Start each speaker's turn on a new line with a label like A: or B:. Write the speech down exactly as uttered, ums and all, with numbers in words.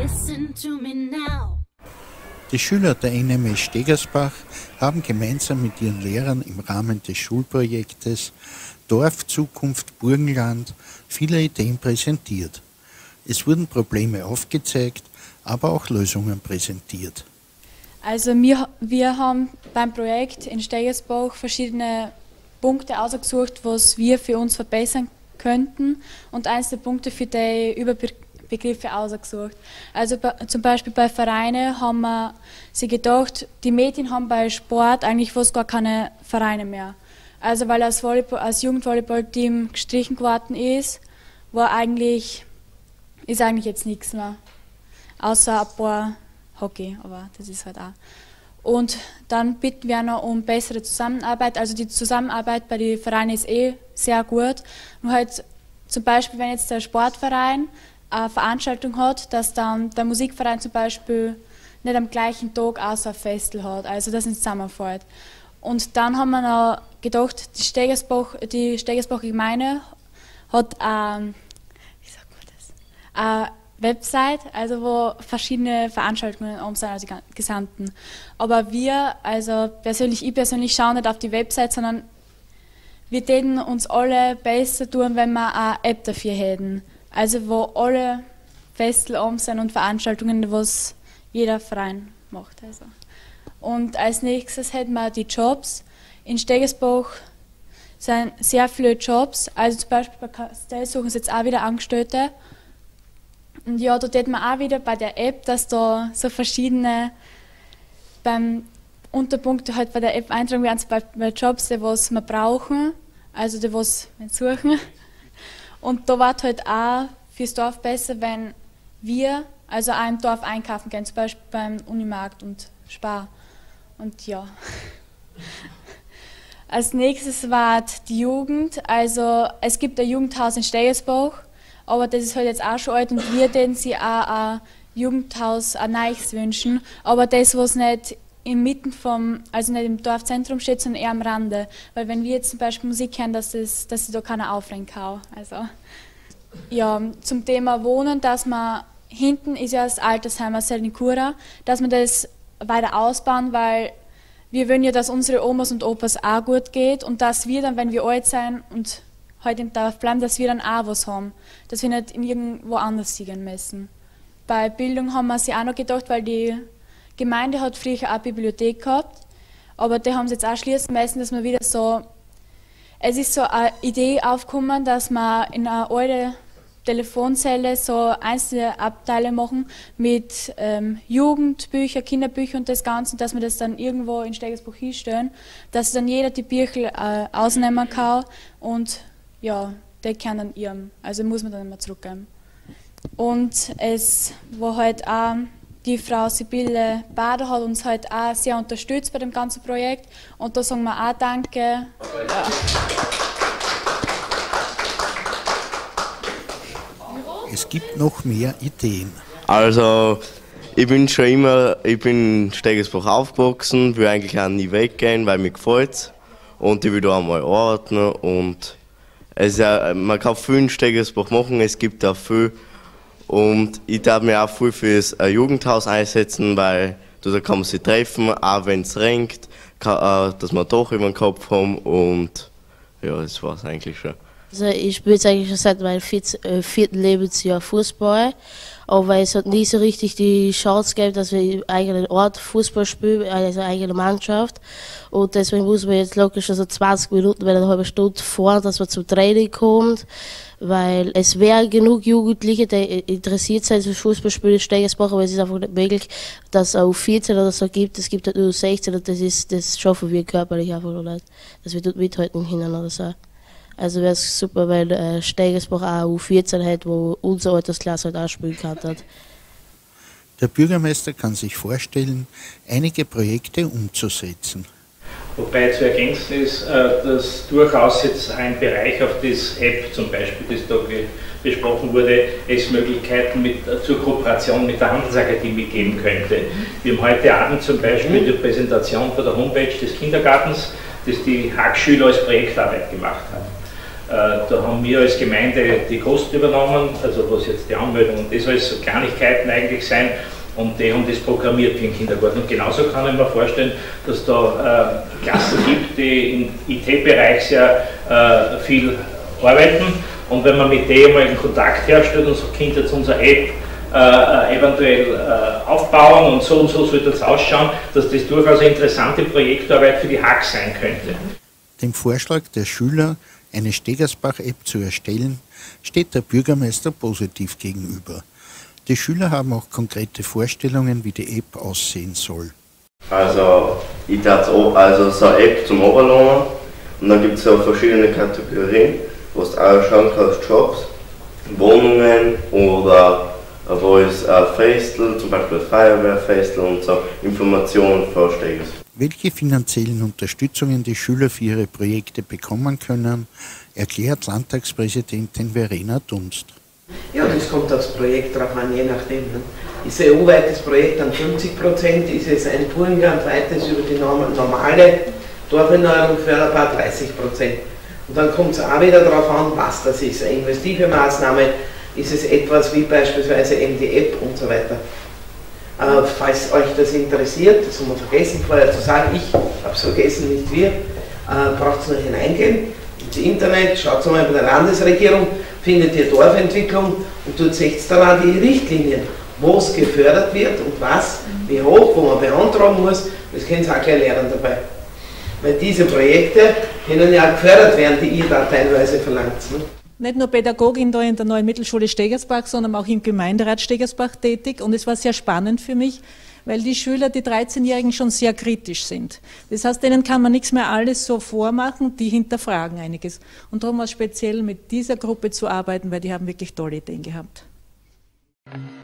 A: listen to me now.
B: Die Schüler der N M S Stegersbach haben gemeinsam mit ihren Lehrern im Rahmen des Schulprojektes Dorf Zukunft Burgenland viele Ideen präsentiert. Es wurden Probleme aufgezeigt, aber auch Lösungen präsentiert.
C: Also wir, wir haben beim Projekt in Stegersbach verschiedene Punkte ausgesucht, was wir für uns verbessern könnten, und eins der Punkte für die Überbegriffe ausgesucht. Also bei, zum Beispiel bei Vereinen haben wir sich gedacht, die Mädchen haben bei Sport eigentlich fast gar keine Vereine mehr. Also weil das Volleyball, als Jugendvolleyballteam gestrichen geworden ist, war eigentlich, ist eigentlich jetzt nichts mehr. Außer ein paar Hockey, aber das ist halt auch. Und dann bitten wir noch um bessere Zusammenarbeit. Also die Zusammenarbeit bei den Vereinen ist eh sehr gut. Nur halt zum Beispiel, wenn jetzt der Sportverein eine Veranstaltung hat, dass dann der Musikverein zum Beispiel nicht am gleichen Tag außer ein Festival hat, also das nicht zusammenfällt. Und dann haben wir noch gedacht, die Stegersbach, die Stegersbacher Gemeinde hat eine, wie sagt man das, eine Website, also wo verschiedene Veranstaltungen um sind, also die Gesamten. Aber wir, also persönlich, ich persönlich schaue nicht auf die Website, sondern wir täten uns alle besser tun, wenn wir eine App dafür hätten. Also wo alle Festel um sind und Veranstaltungen, was jeder Verein macht. Also. Und als nächstes hätten wir die Jobs. In Stegersbach sind sehr viele Jobs, also zum Beispiel bei Castell suchen sie jetzt auch wieder Angestellte. Und ja, da hätten wir auch wieder bei der App, dass da so verschiedene beim Unterpunkte halt bei der App eintragen werden, zum Beispiel bei Jobs, die was wir brauchen, also die was wir suchen. Und da war halt auch fürs Dorf besser, wenn wir also auch im Dorf einkaufen gehen, zum Beispiel beim Unimarkt und Spar. Und ja. Als nächstes war die Jugend. Also es gibt ein Jugendhaus in Stegersbach, aber das ist halt jetzt auch schon alt und wir denen sie auch ein Jugendhaus, ein neues wünschen. Aber das, was nicht inmitten vom, also nicht im Dorfzentrum steht, sondern eher am Rande. Weil wenn wir jetzt zum Beispiel Musik hören, dass, das, dass sich da keiner aufregen kann. Also, ja, zum Thema Wohnen, dass man hinten ist ja das Altersheim aus Selninkura, dass wir das weiter ausbauen, weil wir wollen ja, dass unsere Omas und Opas auch gut geht und dass wir dann, wenn wir alt sind und heute im Dorf bleiben, dass wir dann auch was haben, dass wir nicht in irgendwo anders gehen müssen. Bei Bildung haben wir sich auch noch gedacht, weil die Gemeinde hat früher auch eine Bibliothek gehabt, aber die haben sie jetzt auch schließen müssen, dass man wieder so, es ist so eine Idee aufgekommen, dass man in einer alten Telefonzelle so einzelne Abteile machen mit ähm, Jugendbücher, Kinderbücher und das Ganze, dass wir das dann irgendwo in Stegersbach hinstellen, dass dann jeder die Bücher äh, ausnehmen kann und ja, die kann dann ihrem, also muss man dann immer zurückgeben. Und es war halt auch, die Frau Sibylle Bader hat uns halt auch sehr unterstützt bei dem ganzen Projekt und da sagen wir auch Danke. Ja.
B: Es gibt noch mehr Ideen.
D: Also ich bin schon immer, ich bin in Stegersbach aufgewachsen, will eigentlich auch nie weggehen, weil mir gefällt und ich will da einmal ordnen und es, äh, man kann viel in Stegersbach machen, es gibt auch viel und ich darf mich auch viel für das Jugendhaus einsetzen, weil da kann man sich treffen, auch wenn es regnet, kann, äh, dass wir doch über den Kopf haben und ja, das war es eigentlich schon.
E: Also ich spiele jetzt eigentlich schon seit meinem vierten Lebensjahr Fußball, aber es hat nie so richtig die Chance gegeben, dass wir im eigenen Ort Fußball spielen, also eine eigene Mannschaft. Und deswegen muss man jetzt locker schon so zwanzig Minuten, wenn eine halbe Stunde vor, dass man zum Training kommt, weil es wäre genug Jugendliche, die interessiert sind für Fußballspiele in Stegersbach, aber es ist einfach nicht möglich, dass es auch vierzehn oder so gibt. Es gibt halt nur sechzehn und das ist, das schaffen wir körperlich einfach noch nicht, dass wir dort mithalten können oder so. Also wäre es super, weil äh, Stegersbach auch U vierzehn hat, wo unsere Altersklasse halt auch spielen kann.
B: Der Bürgermeister kann sich vorstellen, einige Projekte umzusetzen.
F: Wobei zu ergänzen ist, dass durchaus jetzt ein Bereich auf das App zum Beispiel, das da besprochen wurde, es Möglichkeiten mit, zur Kooperation mit der Handelsakademie geben könnte. Wir haben heute Abend zum Beispiel die Präsentation von der Homepage des Kindergartens, das die Hackschüler als Projektarbeit gemacht haben. Da haben wir als Gemeinde die Kosten übernommen, also was jetzt die Anmeldung und das alles so Kleinigkeiten eigentlich sein, und die haben das programmiert für den Kindergarten. Und genauso kann ich mir vorstellen, dass da äh, Klassen gibt, die im I T-Bereich sehr äh, viel arbeiten, und wenn man mit denen mal einen Kontakt herstellt und sagt, Kind, jetzt unsere App äh, eventuell äh, aufbauen und so und so soll das ausschauen, dass das durchaus eine interessante Projektarbeit für die H A G sein könnte.
B: Dem Vorschlag der Schüler, eine Stegersbach-App zu erstellen, steht der Bürgermeister positiv gegenüber. Die Schüler haben auch konkrete Vorstellungen, wie die App aussehen soll.
D: Also, ich dachte auch, also so eine App zum Oberlohnen, und dann gibt es ja verschiedene Kategorien, wo du auch schauen kannst, Jobs, Wohnungen oder wo ist ein Festel, zum Beispiel ein Feuerwehrfestel und so Informationen für Stegersbach.
B: Welche finanziellen Unterstützungen die Schüler für ihre Projekte bekommen können, erklärt Landtagspräsidentin Verena Dunst.
G: Ja, das kommt aufs Projekt drauf an, je nachdem. Ne? Ist ein E U-weites Projekt dann fünfzig Prozent, ist es ein burgenlandweites über die normale Dorferneuerung förderbar dreißig Prozent. Und dann kommt es auch wieder darauf an, was das ist. Eine investive Maßnahme, ist es etwas wie beispielsweise M D App und so weiter. Äh, falls euch das interessiert, das haben wir vergessen vorher zu sagen, ich habe es vergessen, nicht wir, äh, braucht es nur hineingehen ins Internet, schaut mal bei der Landesregierung, findet ihr Dorfentwicklung und dort seht ihr dann auch die Richtlinien, wo es gefördert wird und was, wie hoch, wo man beantragen muss, das können Sie auch gleich lernen dabei. Weil diese Projekte können ja auch gefördert werden, die ihr da teilweise verlangt. Ne?
H: Nicht nur Pädagogin da in der neuen Mittelschule Stegersbach, sondern auch im Gemeinderat Stegersbach tätig, und es war sehr spannend für mich, weil die Schüler, die dreizehnjährigen, schon sehr kritisch sind. Das heißt, denen kann man nichts mehr alles so vormachen, die hinterfragen einiges. Und darum war es speziell mit dieser Gruppe zu arbeiten, weil die haben wirklich tolle Ideen gehabt.